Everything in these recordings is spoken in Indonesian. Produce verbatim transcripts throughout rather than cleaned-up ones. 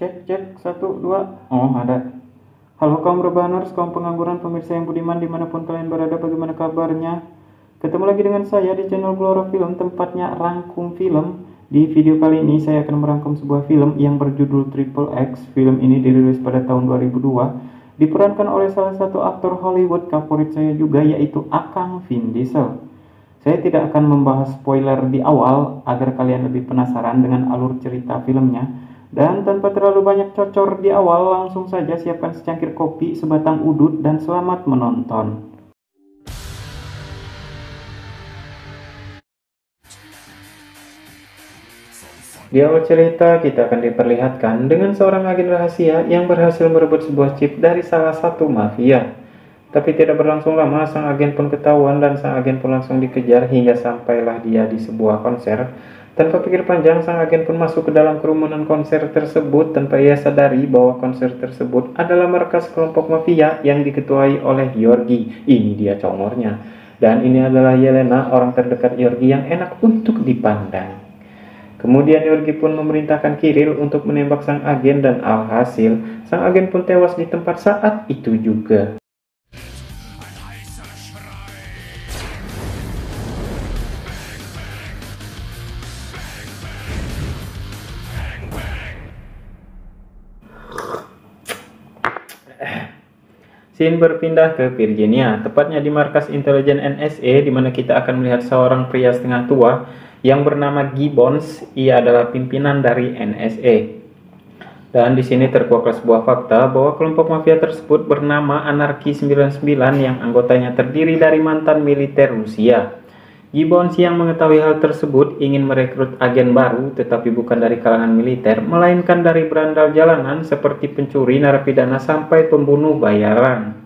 Cek, cek, satu, dua. Oh, ada. Halo kaum rebahaners, kaum pengangguran, pemirsa yang budiman dimanapun kalian berada, bagaimana kabarnya? Ketemu lagi dengan saya di channel Glora Film, tempatnya rangkum film. Di video kali ini saya akan merangkum sebuah film yang berjudul Triple X. Film ini dirilis pada tahun dua ribu dua, diperankan oleh salah satu aktor Hollywood favorit saya juga, yaitu Akang Vin Diesel. Saya tidak akan membahas spoiler di awal agar kalian lebih penasaran dengan alur cerita filmnya. Dan tanpa terlalu banyak cocor di awal, langsung saja siapkan secangkir kopi, sebatang udut, dan selamat menonton. Di awal cerita kita akan diperlihatkan dengan seorang agen rahasia yang berhasil merebut sebuah chip dari salah satu mafia. Tapi tidak berlangsung lama, sang agen pun ketahuan dan sang agen pun langsung dikejar hingga sampailah dia di sebuah konser. Tanpa pikir panjang, sang agen pun masuk ke dalam kerumunan konser tersebut tanpa ia sadari bahwa konser tersebut adalah markas kelompok mafia yang diketuai oleh Yorgi. Ini dia congornya. Dan ini adalah Yelena, orang terdekat Yorgi yang enak untuk dipandang. Kemudian Yorgi pun memerintahkan Kiril untuk menembak sang agen dan alhasil, sang agen pun tewas di tempat saat itu juga. Scene berpindah ke Virginia, tepatnya di markas intelijen N S A, di mana kita akan melihat seorang pria setengah tua yang bernama Gibbons. Ia adalah pimpinan dari N S A. Dan di sini terkuak sebuah fakta bahwa kelompok mafia tersebut bernama Anarki sembilan puluh sembilan yang anggotanya terdiri dari mantan militer Rusia. Gibbons yang mengetahui hal tersebut ingin merekrut agen baru, tetapi bukan dari kalangan militer, melainkan dari berandal jalanan seperti pencuri, narapidana, sampai pembunuh bayaran.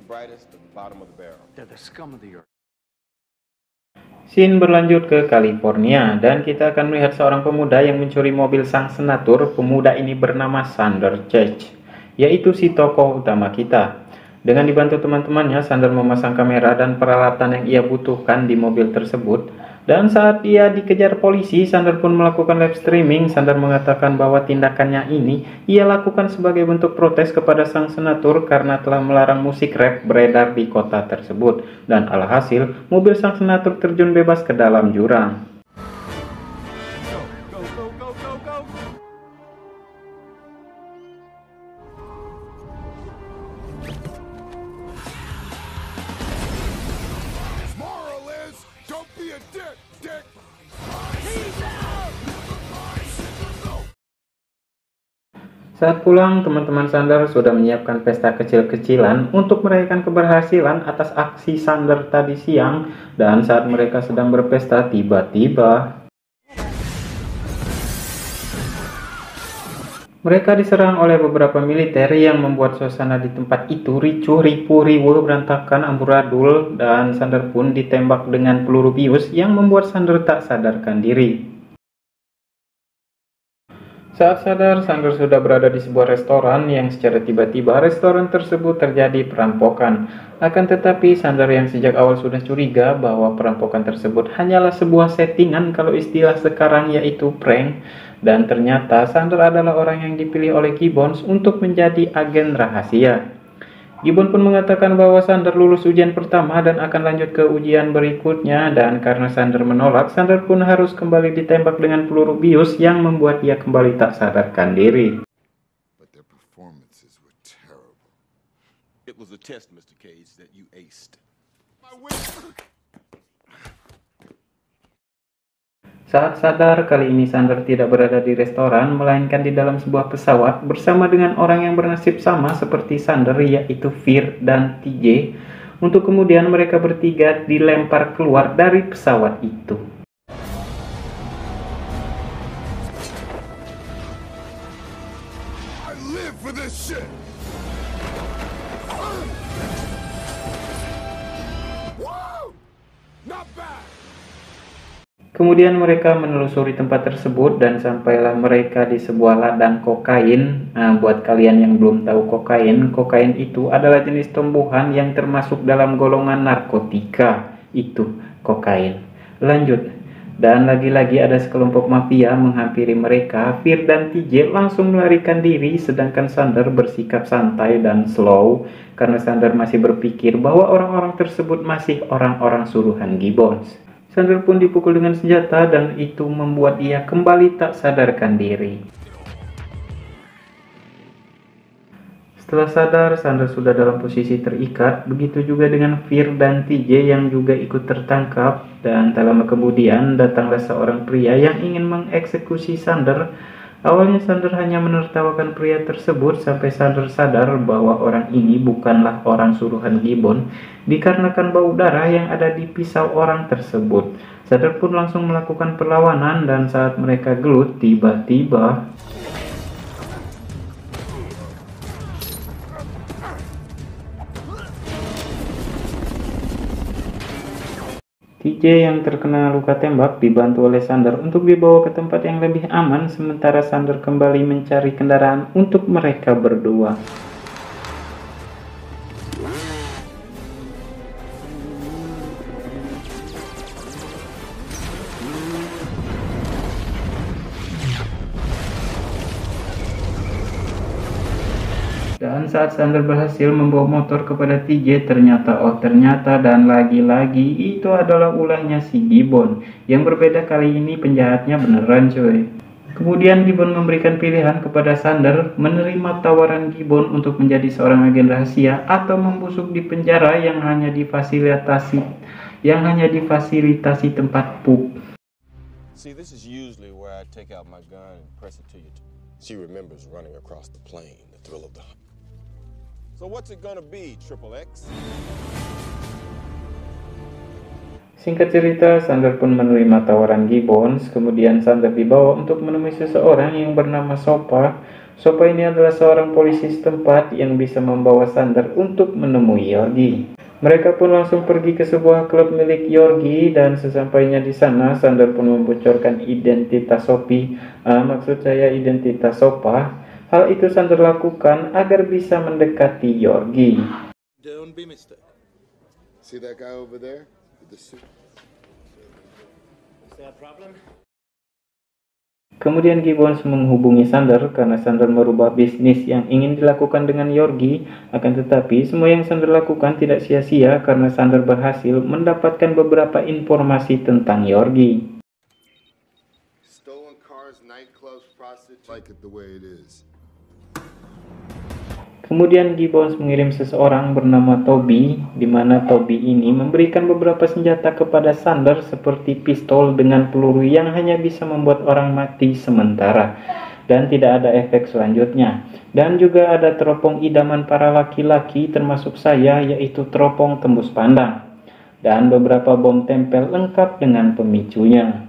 Scene berlanjut ke California, dan kita akan melihat seorang pemuda yang mencuri mobil sang senator. Pemuda ini bernama Sander Church, yaitu si tokoh utama kita. Dengan dibantu teman-temannya, Sander memasang kamera dan peralatan yang ia butuhkan di mobil tersebut. Dan saat ia dikejar polisi, Sander pun melakukan live streaming. Sander mengatakan bahwa tindakannya ini ia lakukan sebagai bentuk protes kepada sang senator karena telah melarang musik rap beredar di kota tersebut. Dan alhasil, mobil sang senator terjun bebas ke dalam jurang. Saat pulang, teman-teman Sander sudah menyiapkan pesta kecil-kecilan untuk merayakan keberhasilan atas aksi Sander tadi siang. Dan saat mereka sedang berpesta, tiba-tiba mereka diserang oleh beberapa militer yang membuat suasana di tempat itu ricuh, ripuh, riwuh, berantakan, amburadul. Dan Sander pun ditembak dengan peluru bius yang membuat Sander tak sadarkan diri. Saat sadar, Sander sudah berada di sebuah restoran yang secara tiba-tiba restoran tersebut terjadi perampokan. Akan tetapi Sander yang sejak awal sudah curiga bahwa perampokan tersebut hanyalah sebuah settingan, kalau istilah sekarang yaitu prank. Dan ternyata Sander adalah orang yang dipilih oleh Gibbons untuk menjadi agen rahasia. Gibbons pun mengatakan bahwa Sander lulus ujian pertama dan akan lanjut ke ujian berikutnya, dan karena Sander menolak, Sander pun harus kembali ditembak dengan peluru bius yang membuat ia kembali tak sadarkan diri. Saat sadar, kali ini Sander tidak berada di restoran, melainkan di dalam sebuah pesawat bersama dengan orang yang bernasib sama seperti Sander, yaitu Fear dan T J, untuk kemudian mereka bertiga dilempar keluar dari pesawat itu. I live for this shit. Wow! Not bad. Kemudian mereka menelusuri tempat tersebut dan sampailah mereka di sebuah ladang kokain. Nah, buat kalian yang belum tahu kokain, kokain itu adalah jenis tumbuhan yang termasuk dalam golongan narkotika. Itu kokain. Lanjut. Dan lagi-lagi ada sekelompok mafia menghampiri mereka. Fear dan T J langsung melarikan diri, sedangkan Sander bersikap santai dan slow karena Sander masih berpikir bahwa orang-orang tersebut masih orang-orang suruhan Gibbons. Sander pun dipukul dengan senjata dan itu membuat ia kembali tak sadarkan diri. Setelah sadar, Sander sudah dalam posisi terikat, begitu juga dengan Fear dan T J yang juga ikut tertangkap, dan tak lama kemudian datanglah seorang pria yang ingin mengeksekusi Sander. Awalnya Sander hanya menertawakan pria tersebut sampai Sander sadar bahwa orang ini bukanlah orang suruhan Gibbon dikarenakan bau darah yang ada di pisau orang tersebut. Sander pun langsung melakukan perlawanan dan saat mereka gelut, tiba-tiba T J yang terkena luka tembak dibantu oleh Sander untuk dibawa ke tempat yang lebih aman, sementara Sander kembali mencari kendaraan untuk mereka berdua. Dan saat Sander berhasil membawa motor kepada T J, ternyata oh ternyata dan lagi-lagi itu adalah ulahnya si Gibbon. Yang berbeda kali ini penjahatnya beneran coy. Kemudian Gibbon memberikan pilihan kepada Sander menerima tawaran Gibbon untuk menjadi seorang agen rahasia atau membusuk di penjara yang hanya difasilitasi yang hanya difasilitasi tempat pup. See, this is usually where I take out my gun and press it to you. She remembers running across the plain, the thrill of the hunt. So what's it gonna be, Triple X? Singkat cerita, Sander pun menerima tawaran Gibbons. Kemudian Sander dibawa untuk menemui seseorang yang bernama Sopa. Sopa ini adalah seorang polisi setempat yang bisa membawa Sander untuk menemui Yorgi. Mereka pun langsung pergi ke sebuah klub milik Yorgi dan sesampainya di sana, Sander pun membocorkan identitas Sophie, uh, maksud saya identitas Sopa. Hal itu Sander lakukan agar bisa mendekati Yorgi. Don't be mistaken. See that guy over there with the suit? Is there a problem? Kemudian Gibbons menghubungi Sander karena Sander merubah bisnis yang ingin dilakukan dengan Yorgi. Akan tetapi semua yang Sander lakukan tidak sia-sia karena Sander berhasil mendapatkan beberapa informasi tentang Yorgi. Stolen cars, nightclubs, prostitutes, like it the way it is. Kemudian Gibbons mengirim seseorang bernama Toby, di mana Toby ini memberikan beberapa senjata kepada Sander seperti pistol dengan peluru yang hanya bisa membuat orang mati sementara dan tidak ada efek selanjutnya. Dan juga ada teropong idaman para laki-laki termasuk saya, yaitu teropong tembus pandang. Dan beberapa bom tempel lengkap dengan pemicunya.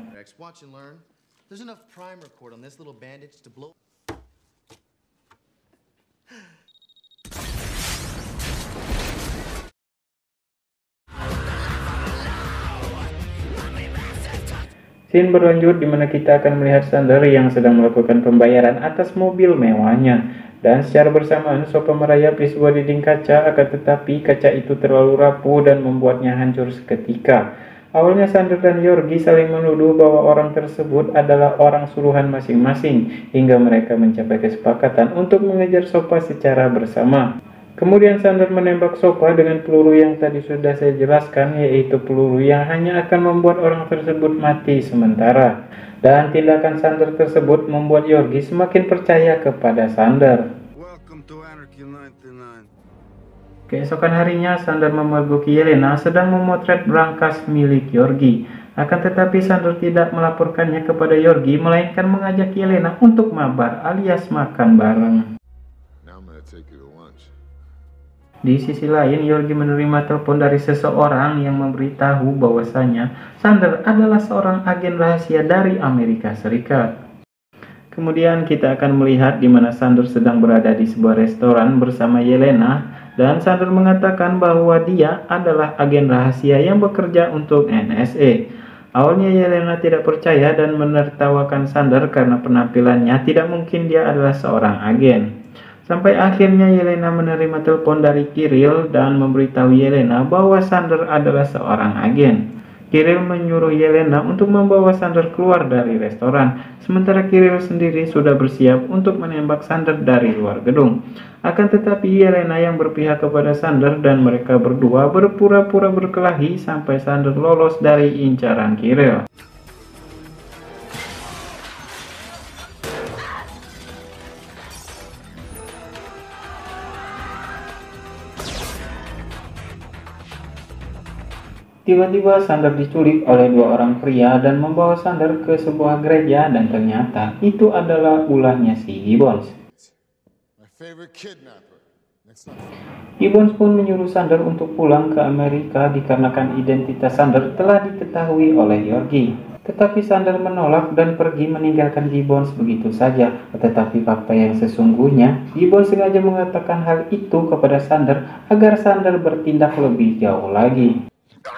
Scene berlanjut di mana kita akan melihat Sander yang sedang melakukan pembayaran atas mobil mewahnya. Dan secara bersamaan Sopa merayap di sebuah dinding kaca, akan tetapi kaca itu terlalu rapuh dan membuatnya hancur seketika. Awalnya Sander dan Yorgi saling menuduh bahwa orang tersebut adalah orang suruhan masing-masing, hingga mereka mencapai kesepakatan untuk mengejar Sopa secara bersama. Kemudian Sander menembak Sopa dengan peluru yang tadi sudah saya jelaskan, yaitu peluru yang hanya akan membuat orang tersebut mati sementara. Dan tindakan Sander tersebut membuat Yorgi semakin percaya kepada Sander. Keesokan harinya, Sander memergoki Yelena sedang memotret brankas milik Yorgi. Akan tetapi Sander tidak melaporkannya kepada Yorgi, melainkan mengajak Yelena untuk mabar alias makan bareng. Di sisi lain, Yorgi menerima telepon dari seseorang yang memberitahu bahwasanya Sander adalah seorang agen rahasia dari Amerika Serikat. Kemudian kita akan melihat di mana Sander sedang berada di sebuah restoran bersama Yelena, dan Sander mengatakan bahwa dia adalah agen rahasia yang bekerja untuk N S A. Awalnya Yelena tidak percaya dan menertawakan Sander karena penampilannya tidak mungkin dia adalah seorang agen. Sampai akhirnya Yelena menerima telepon dari Kirill dan memberitahu Yelena bahwa Sander adalah seorang agen. Kiril menyuruh Yelena untuk membawa Sander keluar dari restoran, sementara Kiril sendiri sudah bersiap untuk menembak Sander dari luar gedung. Akan tetapi Yelena yang berpihak kepada Sander dan mereka berdua berpura-pura berkelahi sampai Sander lolos dari incaran Kiril. Tiba-tiba Sander diculik oleh dua orang pria dan membawa Sander ke sebuah gereja dan ternyata itu adalah ulahnya si Gibbons. Gibbons pun menyuruh Sander untuk pulang ke Amerika dikarenakan identitas Sander telah diketahui oleh Yorgi. Tetapi Sander menolak dan pergi meninggalkan Gibbons begitu saja. Tetapi fakta yang sesungguhnya, Gibbons sengaja mengatakan hal itu kepada Sander agar Sander bertindak lebih jauh lagi.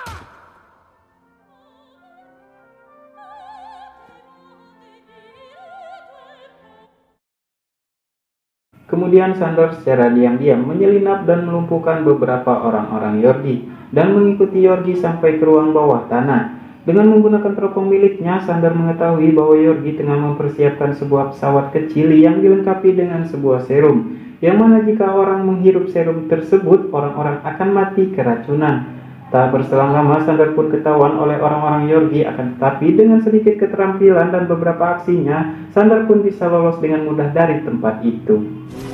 Kemudian Sander secara diam-diam menyelinap dan melumpuhkan beberapa orang-orang Yorgi dan mengikuti Yorgi sampai ke ruang bawah tanah. Dengan menggunakan teropong miliknya, Sander mengetahui bahwa Yorgi tengah mempersiapkan sebuah pesawat kecil yang dilengkapi dengan sebuah serum, yang mana jika orang menghirup serum tersebut, orang-orang akan mati keracunan. Tak berselang lama, Sander pun ketahuan oleh orang-orang Yorgi, akan tetapi dengan sedikit keterampilan dan beberapa aksinya, Sander pun bisa lolos dengan mudah dari tempat itu.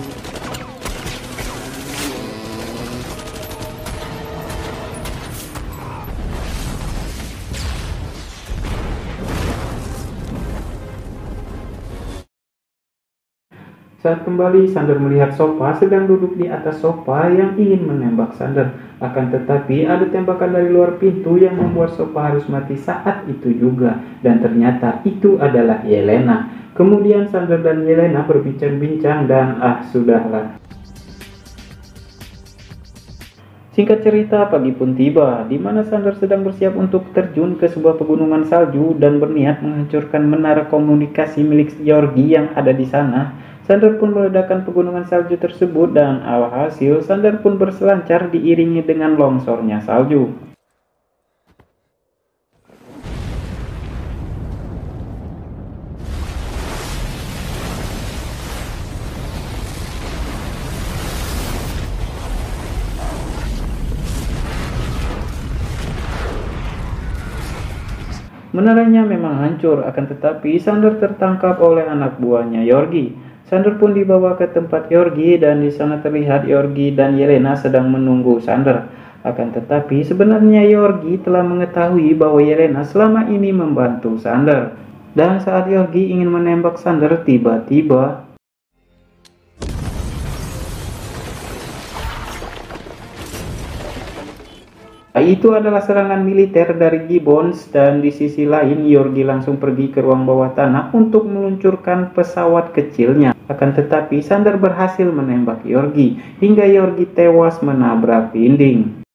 Saat kembali, Sander melihat Sopa sedang duduk di atas sofa yang ingin menembak Sander. Akan tetapi ada tembakan dari luar pintu yang membuat Sopa harus mati saat itu juga. Dan ternyata itu adalah Yelena. Kemudian Sander dan Yelena berbincang-bincang dan ah sudahlah. Singkat cerita, pagi pun tiba, di mana Sander sedang bersiap untuk terjun ke sebuah pegunungan salju dan berniat menghancurkan menara komunikasi milik Yorgi yang ada di sana. Sander pun meledakkan pegunungan salju tersebut dan alhasil Sander pun berselancar diiringi dengan longsornya salju. Menaranya memang hancur, akan tetapi Sander tertangkap oleh anak buahnya Yorgi. Sander pun dibawa ke tempat Yorgi dan di sana terlihat Yorgi dan Yelena sedang menunggu Sander. Akan tetapi sebenarnya Yorgi telah mengetahui bahwa Yelena selama ini membantu Sander. Dan saat Yorgi ingin menembak Sander, tiba-tiba itu adalah serangan militer dari Gibbons dan di sisi lain Yorgi langsung pergi ke ruang bawah tanah untuk meluncurkan pesawat kecilnya. Akan tetapi Sander berhasil menembak Yorgi hingga Yorgi tewas menabrak dinding.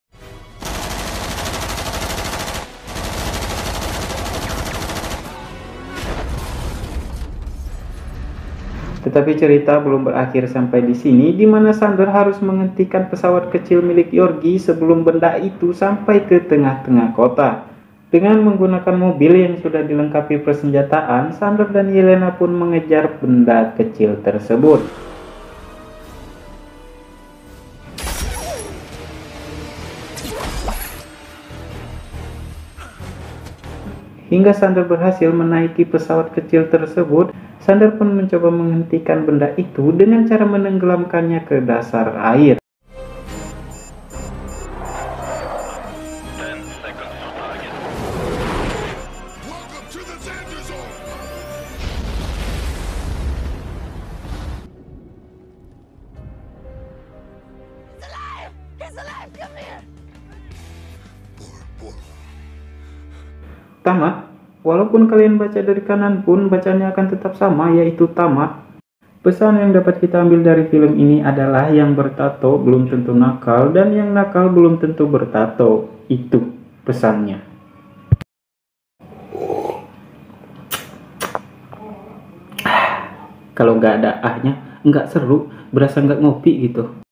Tetapi cerita belum berakhir sampai di sini, di mana Sander harus menghentikan pesawat kecil milik Yorgi sebelum benda itu sampai ke tengah-tengah kota. Dengan menggunakan mobil yang sudah dilengkapi persenjataan, Sander dan Yelena pun mengejar benda kecil tersebut. Hingga Sander berhasil menaiki pesawat kecil tersebut, Sander pun mencoba menghentikan benda itu dengan cara menenggelamkannya ke dasar air. Tamat. Walaupun kalian baca dari kanan pun, bacanya akan tetap sama, yaitu tamat. Pesan yang dapat kita ambil dari film ini adalah yang bertato belum tentu nakal dan yang nakal belum tentu bertato. Itu pesannya. Kalau nggak ada ahnya, nggak seru, berasa nggak ngopi gitu.